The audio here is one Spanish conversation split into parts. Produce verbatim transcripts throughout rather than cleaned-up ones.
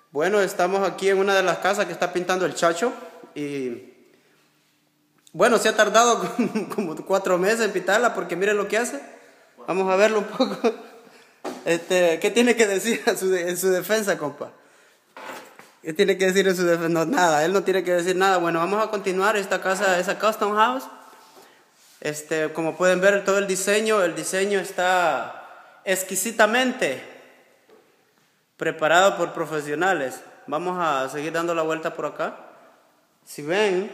Bueno, estamos aquí en una de las casas que está pintando el Chacho y bueno, se ha tardado como cuatro meses en pintarla porque miren lo que hace. Vamos a verlo un poco. Este, ¿qué tiene que decir en su, en su defensa, compa? ¿Qué tiene que decir en su defensa? No, nada, él no tiene que decir nada. Bueno, vamos a continuar. Esta casa es a custom house. Este, como pueden ver, todo el diseño, el diseño está exquisitamente preparado por profesionales. Vamos a seguir dando la vuelta por acá. Si ven,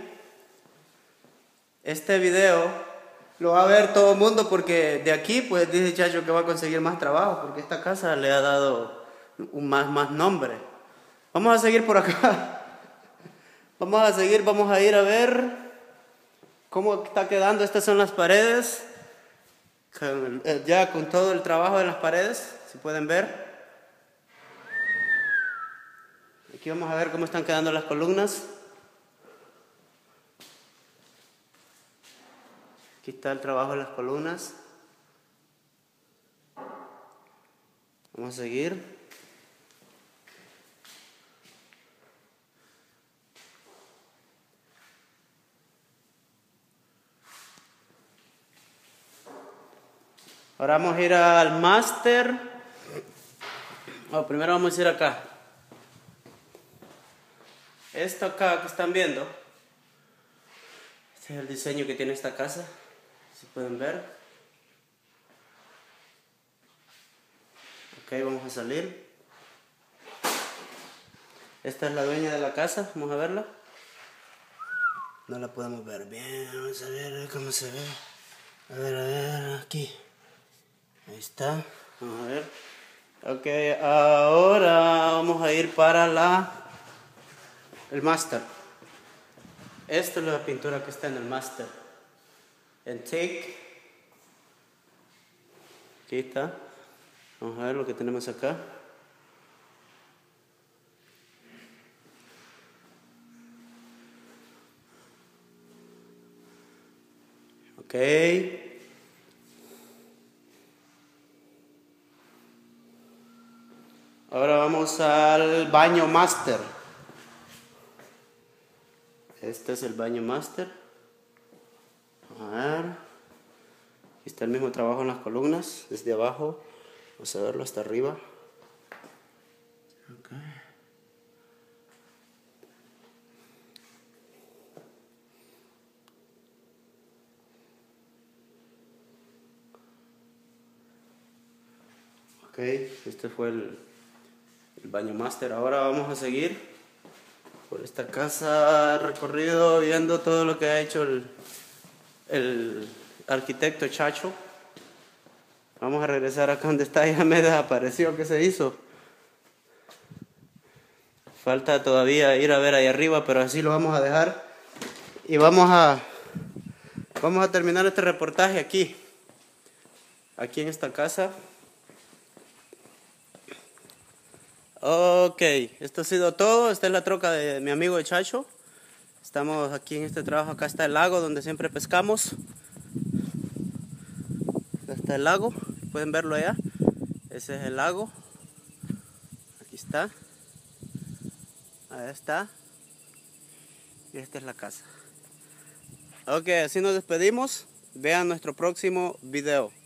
este video lo va a ver todo el mundo porque de aquí, pues dice Chacho que va a conseguir más trabajo porque esta casa le ha dado un más, más nombre. Vamos a seguir por acá. Vamos a seguir, vamos a ir a ver cómo está quedando. Estas son las paredes, con, eh, ya con todo el trabajo de las paredes, si pueden ver. Aquí vamos a ver cómo están quedando las columnas. Aquí está el trabajo de las columnas. Vamos a seguir. Ahora vamos a ir al máster. Oh, primero vamos a ir acá. Esto acá que están viendo, este es el diseño que tiene esta casa, si pueden ver. Ok, vamos a salir. Esta es la dueña de la casa, vamos a verla. No la podemos ver bien, vamos a ver cómo se ve. A ver, a ver, aquí. Ahí está, vamos a ver. Ok, ahora vamos a ir para la... el máster. Esta es la pintura que está en el máster. En take. Aquí está. Vamos a ver lo que tenemos acá. Ok. Ahora vamos al baño máster. Este es el baño máster. A ver. Aquí está el mismo trabajo en las columnas, desde abajo. Vamos a verlo hasta arriba. Okay. Ok, este fue el, el baño máster. Ahora vamos a seguir por esta casa, recorrido, viendo todo lo que ha hecho el, el arquitecto Chacho. Vamos a regresar acá donde está, ya me desapareció. ¿Qué se hizo? Falta todavía ir a ver ahí arriba, pero así lo vamos a dejar. Y vamos a, vamos a terminar este reportaje aquí. Aquí en esta casa. Ok, esto ha sido todo. Esta es la troca de mi amigo el Chacho. Estamos aquí en este trabajo. Acá está el lago donde siempre pescamos. Acá está el lago. Pueden verlo allá. Ese es el lago. Aquí está. Ahí está. Y esta es la casa. Ok, así nos despedimos. Vean nuestro próximo video.